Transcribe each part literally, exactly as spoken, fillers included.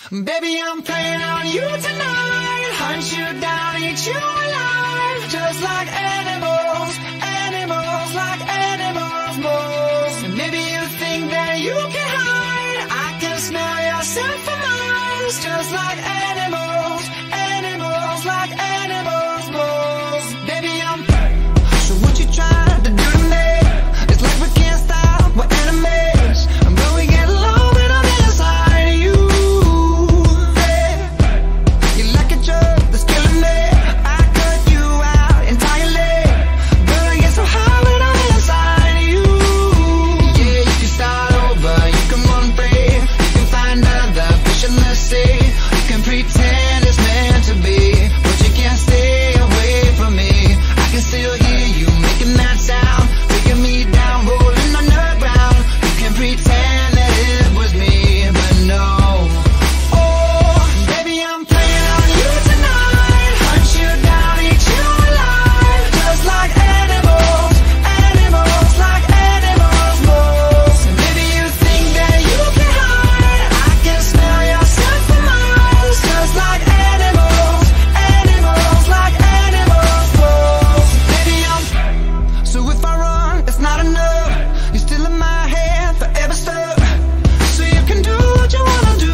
Baby, I'm playing on you tonight. Hunt you down, eat you alive. Just like animals, animals, like animals, moles. And maybe you think that you can hide. I can smell yourself for miles. Just like animals, animals, like animals, moles. Baby, I'm so what you trying to do to me? It's like we can't stop, we're enemies. And when we get low, when I'm inside of you, yeah. You're like a drug that's killing me. I cut you out entirely, but I get so high when I'm inside of you. Yeah, you can start over, you can run free, you can find other fish in the sea. You can pretend it's meant to be, but you can't stay away from me. I can still hear you making that sound, taking me down, rolling on the ground. You can pretend that it was me, but no. Oh, baby, I'm playing on you tonight. Hunt you down, eat you alive. Just like animals, animals, like animals, moles. And maybe you think that you can hide. I can smell yourself for miles. Just like animals, animals, like animals, moles. Baby, I'm so if I run, it's not enough. You're still in my head, forever stuck. So you can do what you wanna do.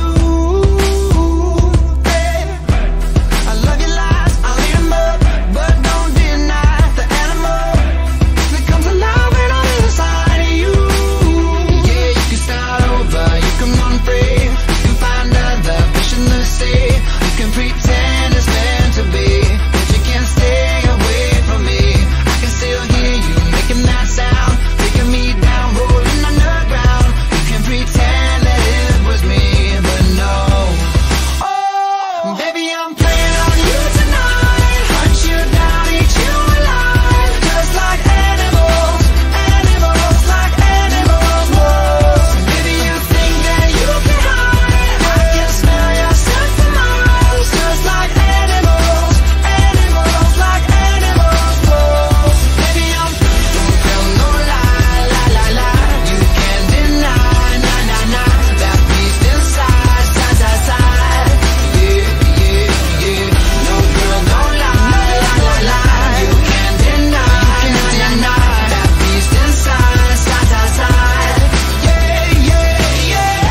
Hey, I love your lies, I'll eat 'em up, but don't deny the animal that comes alive when I'm inside of you. Yeah, you can start over, you can run free, you can find other fish in the sea. You can pretend it's meant to be, but you can't stay away from me. I can still hear you making that sound, taking me down, rolling on the ground. You can pretend that it was me, but no. Oh, baby, I'm playing on you tonight. Hunt you down, eat you alive. Just like animals, animals, like animals, moles. Maybe you think that you can hide. I can smell yourself for miles. Just like animals, animals, like animals, moles. Baby, I'm don't tell no lie, lie, lie, lie. You can't deny, nah, nah, nah. That beast inside, side, side, side. Yeah, yeah, yeah. No, girl, don't lie, lie, lie, lie. You can't deny, nah, nah, nah. That beast inside, side, side, side. Yeah, yeah, yeah.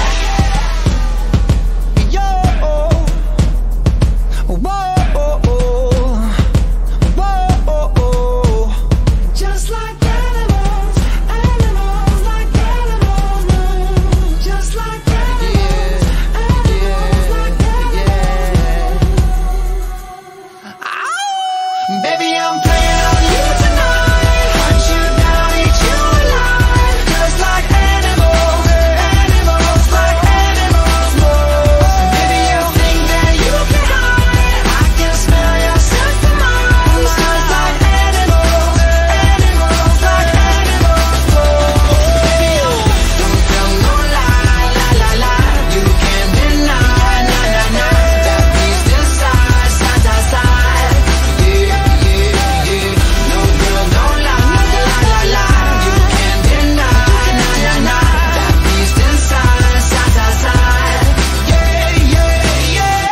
Yo, whoa, whoa, just like animals, animals, like animals, just like animals, animals, like animals. Baby, I'm playing on you tonight. Hunt you down, eat you alive. Just like animals, animals, like animals, moles. Maybe you think that you can hide. I can smell yourself for miles. Just like animals, animals, like animals, moles. Baby, don't tell no lie, lie, lie, lie. You can't deny, nah, nah, nah. That beast inside, side, side, side. Yeah, yeah, yeah. No, girl, don't lie, lie, lie, lie. You can't deny, nah, nah, nah. That beast inside, side, side, side. Yeah, yeah, yeah.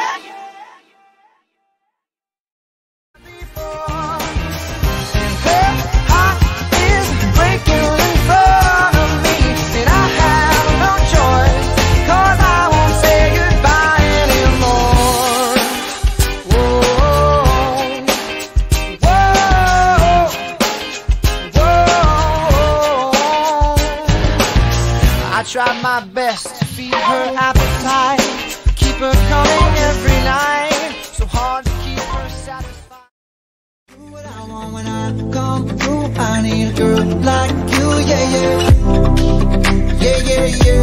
Her heart is breaking in front of me, and I have no choice, 'cause I won't say goodbye anymore. Whoa, whoa, whoa. I tried my best to feed her appetite, keep her coming every night, so hard to keep her satisfied. Do what I want when I come through. I need a girl like you, yeah, yeah. Yeah, yeah, yeah.